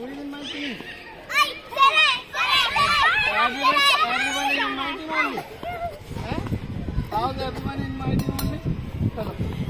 Who is in my team? Everyone in my team only. How's everyone in my team only?